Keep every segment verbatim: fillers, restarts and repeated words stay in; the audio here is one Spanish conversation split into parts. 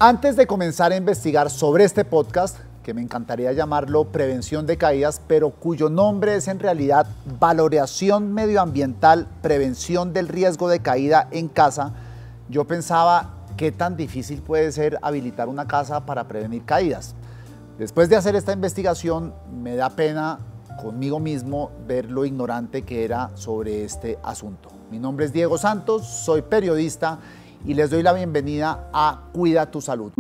Antes de comenzar a investigar sobre este podcast, que me encantaría llamarlo Prevención de Caídas, pero cuyo nombre es en realidad Valoración Medioambiental, Prevención del Riesgo de Caída en Casa, yo pensaba qué tan difícil puede ser habilitar una casa para prevenir caídas. Después de hacer esta investigación, me da pena conmigo mismo ver lo ignorante que era sobre este asunto. Mi nombre es Diego Santos, soy periodista y les doy la bienvenida a Cuida tu Salud.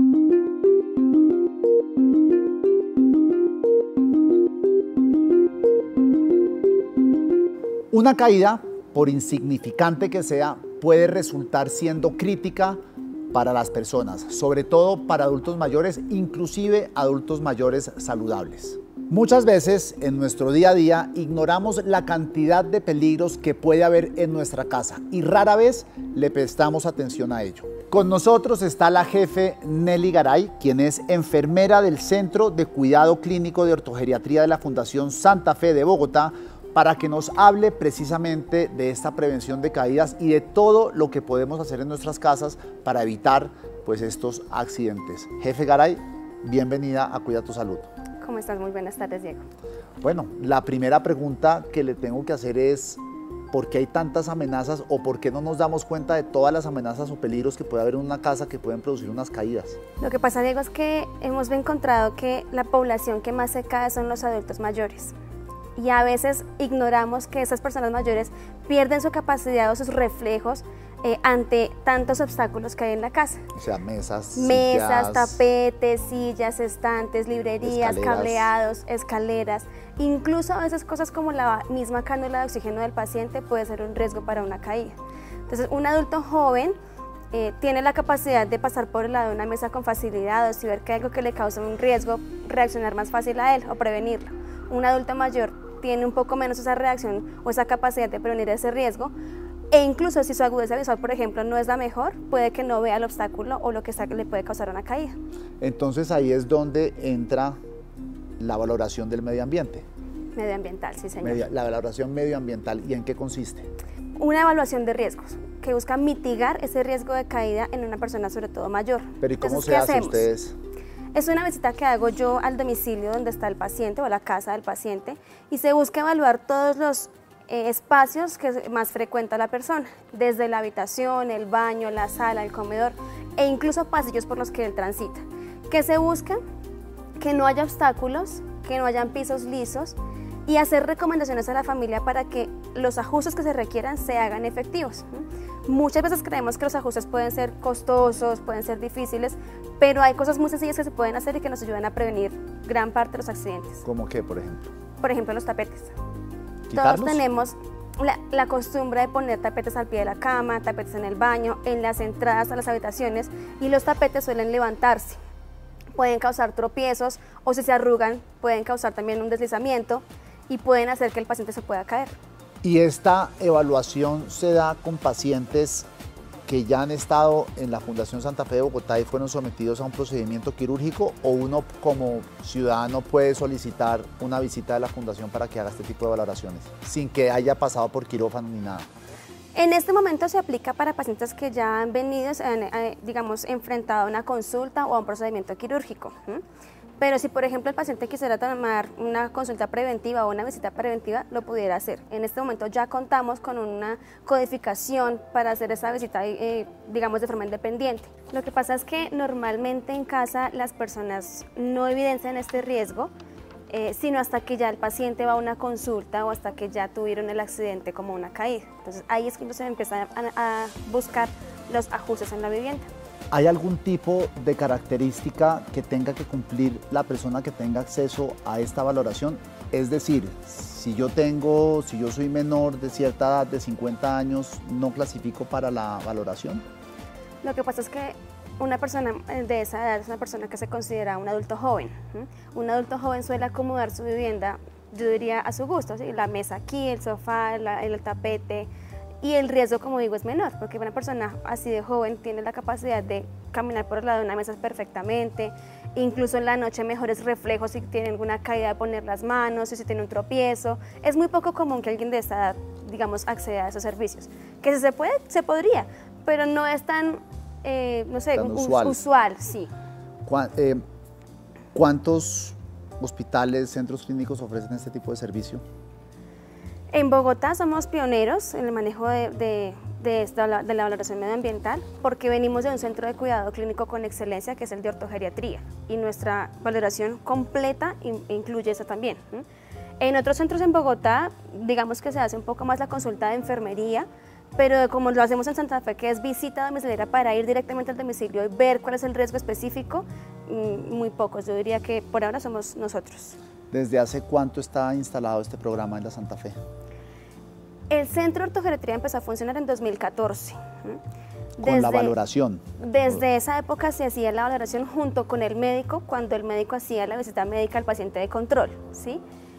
Una caída, por insignificante que sea, puede resultar siendo crítica para las personas, sobre todo para adultos mayores, inclusive adultos mayores saludables. Muchas veces en nuestro día a día ignoramos la cantidad de peligros que puede haber en nuestra casa y rara vez le prestamos atención a ello. Con nosotros está la jefe Nelly Garay, quien es enfermera del Centro de Cuidado Clínico de Ortogeriatría de la Fundación Santa Fe de Bogotá, para que nos hable precisamente de esta prevención de caídas y de todo lo que podemos hacer en nuestras casas para evitar pues, estos accidentes. Jefe Garay, bienvenida a Cuida tu Salud. ¿Cómo estás? Muy buenas tardes, Diego. Bueno, la primera pregunta que le tengo que hacer es ¿por qué hay tantas amenazas o por qué no nos damos cuenta de todas las amenazas o peligros que puede haber en una casa que pueden producir unas caídas? Lo que pasa, Diego, es que hemos encontrado que la población que más se cae son los adultos mayores. Y a veces ignoramos que esas personas mayores pierden su capacidad o sus reflejos eh, ante tantos obstáculos que hay en la casa. O sea, mesas, Mesas, sillas, tapetes, sillas, estantes, librerías, escaleras. cableados, escaleras. Incluso a veces cosas como la misma cánula de oxígeno del paciente puede ser un riesgo para una caída. Entonces, un adulto joven eh, tiene la capacidad de pasar por el lado de una mesa con facilidad o si ver que hay algo que le causa un riesgo, reaccionar más fácil a él o prevenirlo. Un adulto mayor tiene un poco menos esa reacción o esa capacidad de prevenir ese riesgo e incluso si su agudeza visual, por ejemplo, no es la mejor, puede que no vea el obstáculo o lo que sea que le puede causar una caída. Entonces ahí es donde entra la valoración del medio ambiente. Medioambiental, sí, señor. Medio, la valoración medioambiental, ¿y en qué consiste? Una evaluación de riesgos que busca mitigar ese riesgo de caída en una persona, sobre todo mayor. Pero ¿y cómo Entonces, se ¿qué hace hacemos? ustedes? Es una visita que hago yo al domicilio donde está el paciente o a la casa del paciente y se busca evaluar todos los eh, espacios que más frecuenta la persona, desde la habitación, el baño, la sala, el comedor e incluso pasillos por los que él transita. ¿Qué se busca? Que no haya obstáculos, que no hayan pisos lisos y hacer recomendaciones a la familia para que los ajustes que se requieran se hagan efectivos. Muchas veces creemos que los ajustes pueden ser costosos, pueden ser difíciles, pero hay cosas muy sencillas que se pueden hacer y que nos ayudan a prevenir gran parte de los accidentes. ¿Cómo qué, por ejemplo? Por ejemplo, los tapetes. ¿Quitarlos? Todos tenemos la, la costumbre de poner tapetes al pie de la cama, tapetes en el baño, en las entradas a las habitaciones y los tapetes suelen levantarse. Pueden causar tropiezos o si se arrugan pueden causar también un deslizamiento y pueden hacer que el paciente se pueda caer. ¿Y esta evaluación se da con pacientes que ya han estado en la Fundación Santa Fe de Bogotá y fueron sometidos a un procedimiento quirúrgico o uno como ciudadano puede solicitar una visita de la Fundación para que haga este tipo de valoraciones sin que haya pasado por quirófano ni nada? En este momento se aplica para pacientes que ya han venido, se han, eh, digamos, enfrentado a una consulta o a un procedimiento quirúrgico. ¿Mm? Pero si, por ejemplo, el paciente quisiera tomar una consulta preventiva o una visita preventiva, lo pudiera hacer. En este momento ya contamos con una codificación para hacer esa visita, eh, digamos, de forma independiente. Lo que pasa es que normalmente en casa las personas no evidencian este riesgo, eh, sino hasta que ya el paciente va a una consulta o hasta que ya tuvieron el accidente como una caída. Entonces ahí es cuando se empiezan a, a buscar los ajustes en la vivienda. ¿Hay algún tipo de característica que tenga que cumplir la persona que tenga acceso a esta valoración? Es decir, si yo tengo, si yo soy menor de cierta edad, de cincuenta años, ¿no clasifico para la valoración? Lo que pasa es que una persona de esa edad es una persona que se considera un adulto joven. ¿Mm? Un adulto joven suele acomodar su vivienda, yo diría, a su gusto, ¿sí? La mesa aquí, el sofá, la, el tapete. Y el riesgo, como digo, es menor, porque una persona así de joven tiene la capacidad de caminar por el lado de una mesa perfectamente, incluso en la noche mejores reflejos si tiene alguna caída de poner las manos, si tiene un tropiezo. Es muy poco común que alguien de esa edad, digamos, acceda a esos servicios. Que si se puede, se podría, pero no es tan eh, no sé, tan us- usual. usual, sí. ¿Cuá- eh, ¿Cuántos hospitales, centros clínicos ofrecen este tipo de servicio? En Bogotá somos pioneros en el manejo de, de, de, esta, de la valoración medioambiental porque venimos de un centro de cuidado clínico con excelencia que es el de ortogeriatría y nuestra valoración completa in, incluye eso también. ¿m? En otros centros en Bogotá, digamos que se hace un poco más la consulta de enfermería, pero como lo hacemos en Santa Fe, que es visita domiciliaria para ir directamente al domicilio y ver cuál es el riesgo específico, muy pocos. Yo diría que por ahora somos nosotros. ¿Desde hace cuánto está instalado este programa en la Santa Fe? El Centro de Ortogeriatría empezó a funcionar en dos mil catorce. Con Desde, la valoración. Desde esa época se hacía la valoración junto con el médico, cuando el médico hacía la visita médica al paciente de control, ¿sí?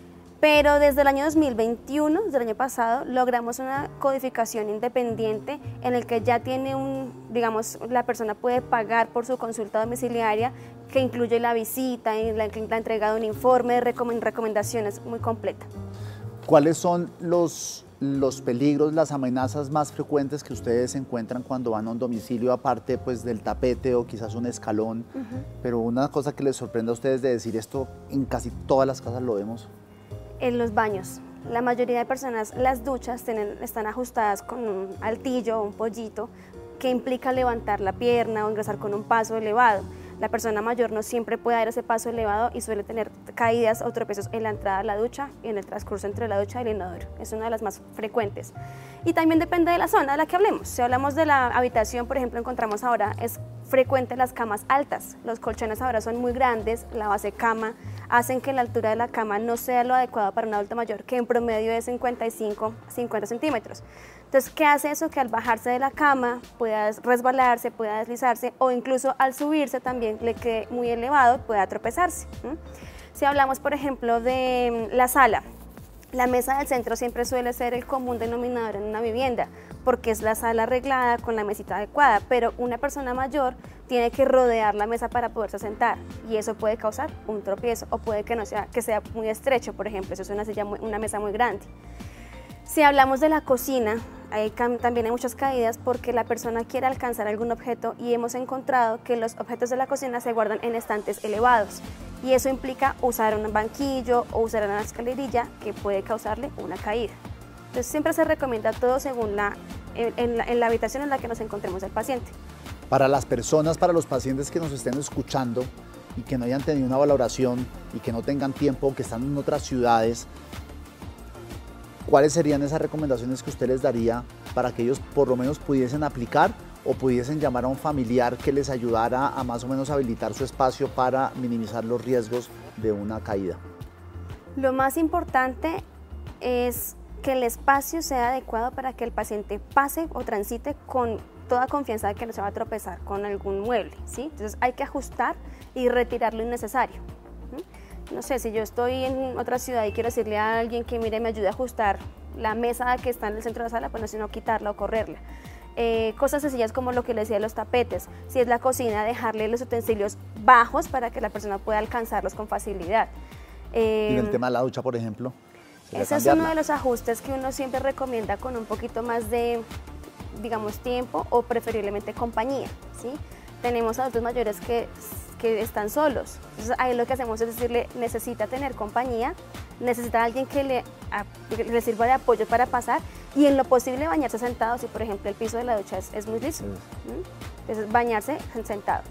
Pero desde el año dos mil veintiuno, desde el año pasado, logramos una codificación independiente en el que ya tiene un, digamos, la persona puede pagar por su consulta domiciliaria, que incluye la visita, y la, la entrega de un informe, de recomendaciones muy completa. ¿Cuáles son los, los peligros, las amenazas más frecuentes que ustedes encuentran cuando van a un domicilio, aparte pues, del tapete o quizás un escalón? Uh-huh. Pero una cosa que les sorprende a ustedes de decir esto, en casi todas las casas lo vemos. En los baños. La mayoría de personas, las duchas tienen, están ajustadas con un altillo o un pollito que implica levantar la pierna o ingresar con un paso elevado. La persona mayor no siempre puede dar ese paso elevado y suele tener caídas o tropiezos en la entrada a la ducha y en el transcurso entre la ducha y el inodoro. Es una de las más frecuentes. Y también depende de la zona de la que hablemos. Si hablamos de la habitación, por ejemplo, encontramos ahora, es frecuente las camas altas. Los colchones ahora son muy grandes, la base cama hacen que la altura de la cama no sea lo adecuado para un adulto mayor, que en promedio es cincuenta y cinco a cincuenta centímetros. Entonces, ¿qué hace eso? Que al bajarse de la cama pueda resbalarse, pueda deslizarse o incluso al subirse también le quede muy elevado, pueda tropezarse. ¿Mm? Si hablamos, por ejemplo, de la sala, la mesa del centro siempre suele ser el común denominador en una vivienda, porque es la sala arreglada con la mesita adecuada, pero una persona mayor tiene que rodear la mesa para poderse sentar y eso puede causar un tropiezo o puede que no sea, que sea muy estrecho, por ejemplo, eso es una, silla muy, una mesa muy grande. Si hablamos de la cocina, ahí también hay muchas caídas porque la persona quiere alcanzar algún objeto y hemos encontrado que los objetos de la cocina se guardan en estantes elevados y eso implica usar un banquillo o usar una escalerilla que puede causarle una caída. Entonces siempre se recomienda todo según la, en, en, la, en la habitación en la que nos encontremos el paciente. Para las personas, para los pacientes que nos estén escuchando y que no hayan tenido una valoración y que no tengan tiempo, que están en otras ciudades, ¿cuáles serían esas recomendaciones que usted les daría para que ellos por lo menos pudiesen aplicar o pudiesen llamar a un familiar que les ayudara a más o menos habilitar su espacio para minimizar los riesgos de una caída? Lo más importante es que el espacio sea adecuado para que el paciente pase o transite con toda confianza de que no se va a tropezar con algún mueble, ¿sí? Entonces hay que ajustar y retirar lo innecesario. ¿Mm? No sé, si yo estoy en otra ciudad y quiero decirle a alguien que mire, me ayude a ajustar la mesa que está en el centro de la sala, pues no, sino quitarla o correrla. Eh, cosas sencillas como lo que le decía de los tapetes. Si es la cocina, dejarle los utensilios bajos para que la persona pueda alcanzarlos con facilidad. Eh, ¿Y en el tema de la ducha, por ejemplo? Ese es uno de los ajustes que uno siempre recomienda con un poquito más de, digamos, tiempo o preferiblemente compañía, ¿sí? Tenemos adultos mayores que, que están solos, entonces ahí lo que hacemos es decirle, necesita tener compañía, necesita alguien que le, a, que le sirva de apoyo para pasar y en lo posible bañarse sentado, si por ejemplo el piso de la ducha es, es muy liso, ¿Mm? Entonces bañarse sentado.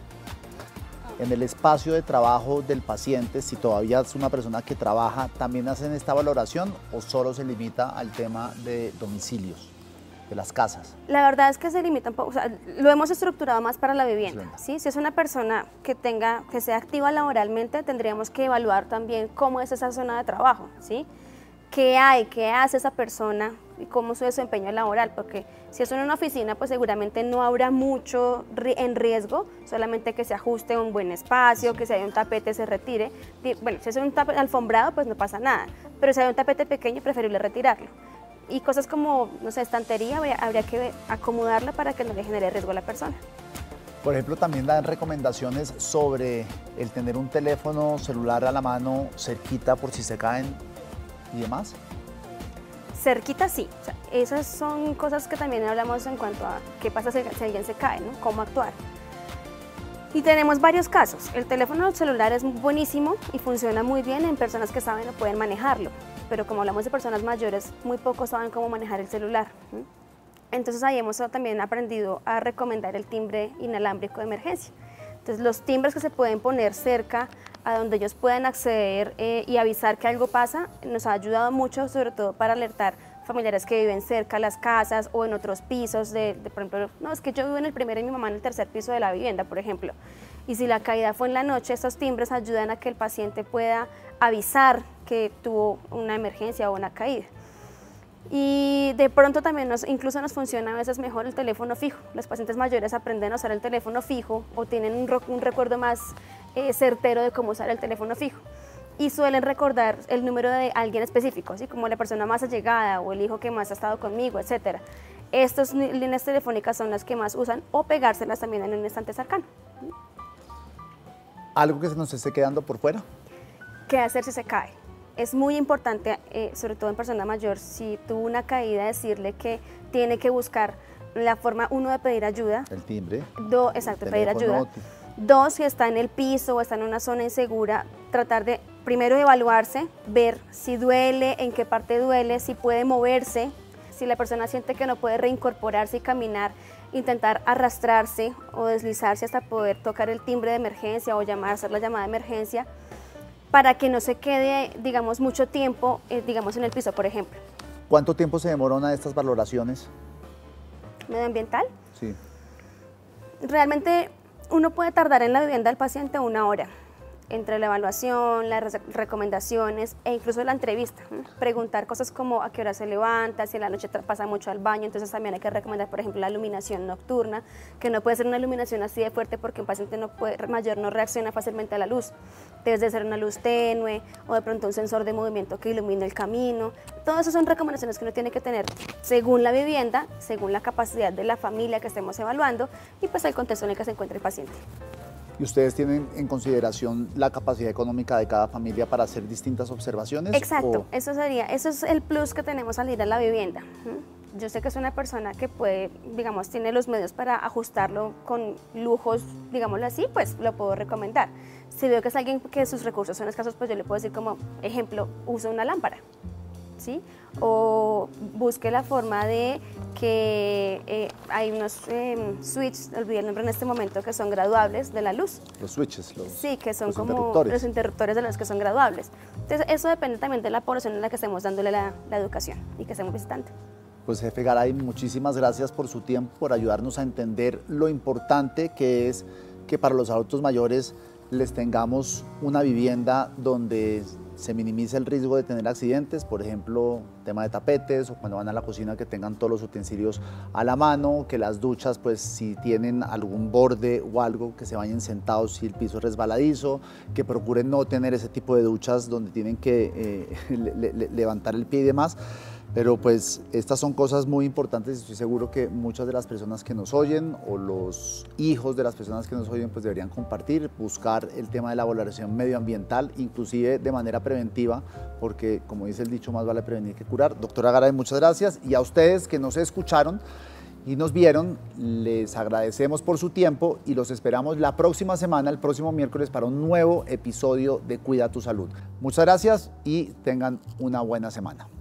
En el espacio de trabajo del paciente, si todavía es una persona que trabaja, ¿también hacen esta valoración o solo se limita al tema de domicilios, de las casas? La verdad es que se limita un poco, o sea, lo hemos estructurado más para la vivienda, ¿sí? Si es una persona que tenga, que sea activa laboralmente, tendríamos que evaluar también cómo es esa zona de trabajo, ¿sí? ¿Qué hay? ¿Qué hace esa persona? Y cómo es su desempeño laboral, porque si es en una oficina, pues seguramente no habrá mucho en riesgo, solamente que se ajuste un buen espacio, que si hay un tapete se retire. Bueno, si es un tapete alfombrado, pues no pasa nada, pero si hay un tapete pequeño, preferible retirarlo. Y cosas como, no sé, estantería, habría, habría que acomodarla para que no le genere riesgo a la persona. Por ejemplo, también dan recomendaciones sobre el tener un teléfono celular a la mano cerquita por si se caen y demás. cerquita sí, o sea, esas son cosas que también hablamos en cuanto a qué pasa si, si alguien se cae, ¿no? Cómo actuar. Y tenemos varios casos. El teléfono celular es buenísimo y funciona muy bien en personas que saben o pueden manejarlo, pero como hablamos de personas mayores, muy pocos saben cómo manejar el celular. Entonces ahí hemos también aprendido a recomendar el timbre inalámbrico de emergencia. Entonces los timbres que se pueden poner cerca a donde ellos puedan acceder eh, y avisar que algo pasa, nos ha ayudado mucho, sobre todo para alertar familiares que viven cerca a las casas o en otros pisos, de, de, por ejemplo, no, es que yo vivo en el primero y mi mamá en el tercer piso de la vivienda, por ejemplo. Y si la caída fue en la noche, estos timbres ayudan a que el paciente pueda avisar que tuvo una emergencia o una caída. Y de pronto también nos, incluso nos funciona a veces mejor el teléfono fijo. Los pacientes mayores aprenden a usar el teléfono fijo o tienen un, un recuerdo más eh, certero de cómo usar el teléfono fijo. Y suelen recordar el número de alguien específico, ¿sí? Como la persona más allegada o el hijo que más ha estado conmigo, etcétera. Estas líneas telefónicas son las que más usan o pegárselas también en un instante cercano. ¿Algo que se nos esté quedando por fuera? ¿Qué hacer si se cae? Es muy importante, eh, sobre todo en persona mayor, si tuvo una caída, decirle que tiene que buscar la forma, uno, de pedir ayuda. El timbre. Dos, exacto, pedir ayuda. Dos, si está en el piso o está en una zona insegura, tratar de primero evaluarse, ver si duele, en qué parte duele, si puede moverse. Si la persona siente que no puede reincorporarse y caminar, intentar arrastrarse o deslizarse hasta poder tocar el timbre de emergencia o llamar, hacer la llamada de emergencia, para que no se quede, digamos, mucho tiempo, eh, digamos, en el piso, por ejemplo. ¿Cuánto tiempo se demora una de estas valoraciones? ¿Medioambiental? Sí. Realmente uno puede tardar en la vivienda del paciente una hora, entre la evaluación, las recomendaciones e incluso la entrevista. ¿eh? Preguntar cosas como a qué hora se levanta, si en la noche pasa mucho al baño, entonces también hay que recomendar, por ejemplo, la iluminación nocturna, que no puede ser una iluminación así de fuerte porque un paciente no puede, mayor no reacciona fácilmente a la luz. Debe de ser una luz tenue o de pronto un sensor de movimiento que ilumine el camino. Todas esas son recomendaciones que uno tiene que tener según la vivienda, según la capacidad de la familia que estemos evaluando y pues el contexto en el que se encuentra el paciente. ¿Y ustedes tienen en consideración la capacidad económica de cada familia para hacer distintas observaciones? Exacto, o... eso sería, eso es el plus que tenemos al ir a la vivienda. Yo sé que es una persona que puede, digamos, tiene los medios para ajustarlo con lujos, digámoslo así, pues lo puedo recomendar. Si veo que es alguien que sus recursos son escasos, pues yo le puedo decir como ejemplo, usa una lámpara, ¿sí? O busque la forma de que eh, hay unos eh, switches, olvidé el nombre en este momento, que son graduables de la luz. Los switches, los Sí, que son los como interruptores. los interruptores de los que son graduables. Entonces, eso depende también de la población en la que estemos dándole la, la educación y que estemos visitando. Pues jefe Garay, muchísimas gracias por su tiempo, por ayudarnos a entender lo importante que es que para los adultos mayores les tengamos una vivienda donde se minimice el riesgo de tener accidentes, por ejemplo, tema de tapetes o cuando van a la cocina que tengan todos los utensilios a la mano, que las duchas, pues si tienen algún borde o algo, que se vayan sentados si el piso es resbaladizo, que procuren no tener ese tipo de duchas donde tienen que eh, le, le, levantar el pie y demás. Pero pues estas son cosas muy importantes y estoy seguro que muchas de las personas que nos oyen o los hijos de las personas que nos oyen pues deberían compartir, buscar el tema de la valoración medioambiental, inclusive de manera preventiva, porque como dice el dicho, más vale prevenir que curar. Doctora Garay, muchas gracias, y a ustedes que nos escucharon y nos vieron, les agradecemos por su tiempo y los esperamos la próxima semana, el próximo miércoles, para un nuevo episodio de Cuida tu Salud. Muchas gracias y tengan una buena semana.